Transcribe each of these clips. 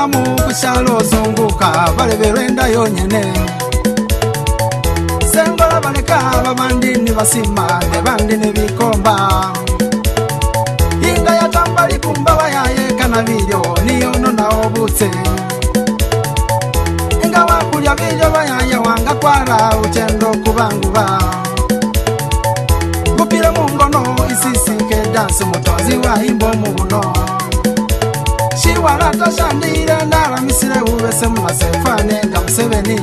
abamu kushalo zunguka baleberenda yonyene sengola baleka babandi ni basima ne bandi ne bikomba inga ya tambali kumba bayaye kana video niyo nona obutse inga wakulya video bayaye wanga kwara utendo kubanguba kupira mungono isisike dance mutozi wa imbo mubuno shiwala tashandira ndara misire ubese mumasefane ngamusebeni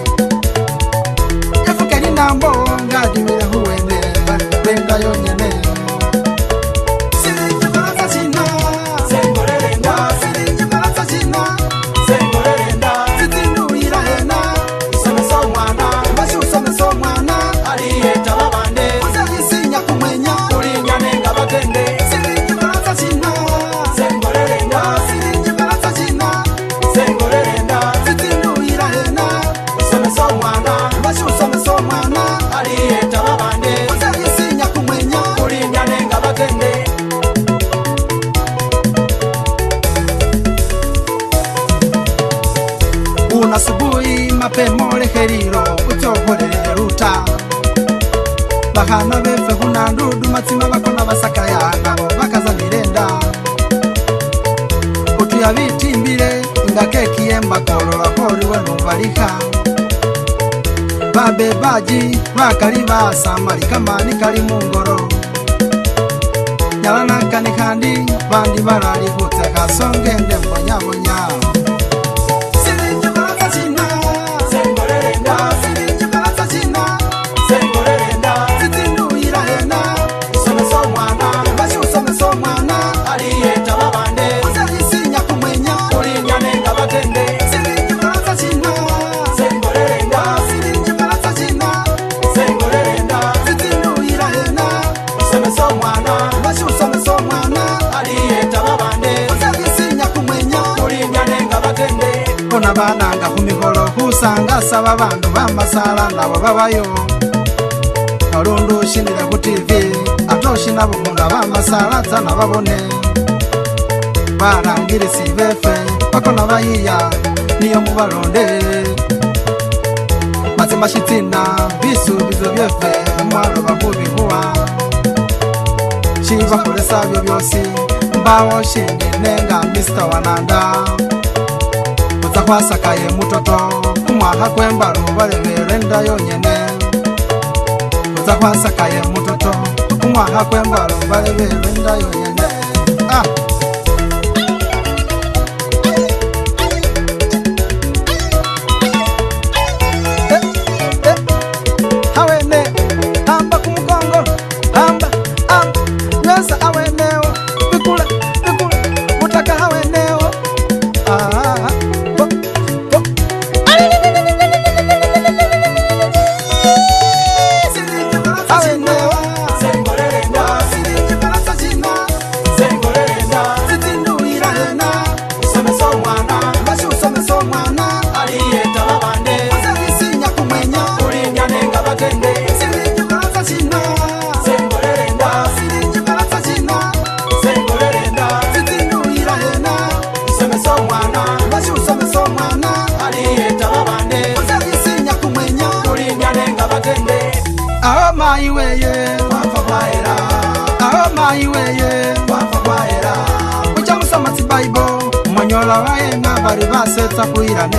efukeni nambo ngadimire huwende benda yonyene sirinje baraza china sengorerenda sirinje baraza china sengorerenda zitinduira hena someso mwana bashi usomeso mwana aliyeta babande uzagisinya kumwenya ulinyane ngabatende sirinje baraza china sengorerenda sirinje baraza china sengorerenda zitinduira hena someso mwana bashi usomeso mwana aliyeta babande uzagisinya kumwenya ulinyane ngabatende unasubuhi mapemo leheriro utoholele ruta bahana befe huna ndudu matima bakona basakaya nabo bakaza mirenda utuya bitimbire ngakeki yemba kolola koli wenu baliha babe baji bakali basamali kamani kali mungoro nyalana kani kandi bandi barali huteka songende mbonyabonya sirinje baraza china sengorerenda sirinje baraza china sengorerenda zitinduira hena someso mwana bashi usomeso mwana aliyeta babande uzagisinya kumwenya ulinyane ngabatende sirinje baraza china sengorerenda sirinje baraza china sengorerenda zitinduira hena someso mwana bashi usomeso mwana aliyeta babande uzagisinya kumwenya ulinyane ngabatende kona bananga kumiholo kusanga saba bandu bamasala nabo babayo Kalundu shinira ku TV atoshi nabo kunda bamasala tsana babone barangire sibefe bakona bayiya niyo mubalonde mazima shitina bisubizo byefe mwalo bakubi huwa shiba kolesa byo byosi mbawo shindi nenga Mr. Wananda utakwasakaye mutoto kumwaha kwembalo baleberenda yonyene utakwasakaye mutoto kumwaha kwembalo baleberenda yonyene hawene hamba kumugongo hamba nyasa aweneo pikula utaka haweneo Maiweye wafa kwaera maiweye wafa kwaera ucha musoma ti Bible monyola wae na bari basetsa kuirane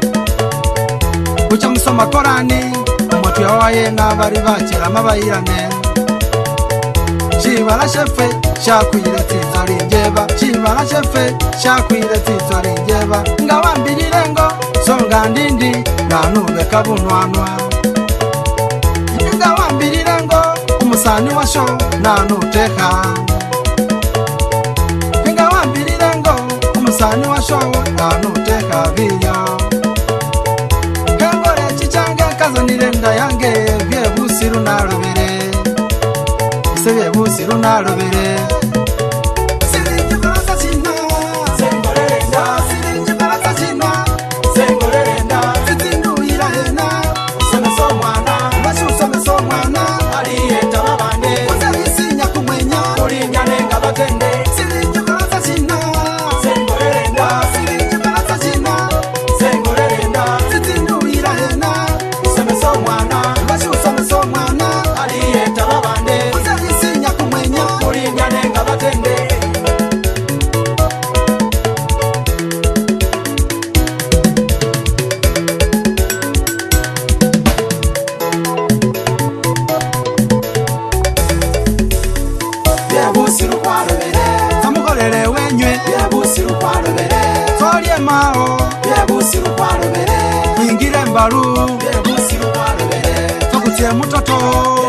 ucha musoma Korani motu ya wae na bari bachira mabairane chibala shefe shakuire tizori njeba chibala shefe shakuire tizori njeba ngawambirire ngo songa ndindi nanube kabunwanwa ngawambirire ngo umusani wa show nanuteha ngawambirire ngo umusani wa show nanuteha biyo kangore chichange kazanire nda yange byebusiru narobere sebe busiru narobere sirinje baraza china sengorerenda sirinje baraza china sengorerenda zitinduira hena someso mwana bashi usomeso mwana aliyeta babande uzagisinya kumwenya ulinyane ngabatende sirinje baraza china sengorerenda sirinje baraza Byebusiru kwalobere Tolye mao Byebusiru kwalobere Mwingire mbalu Byebusiru kwalobere Tokutie mutoto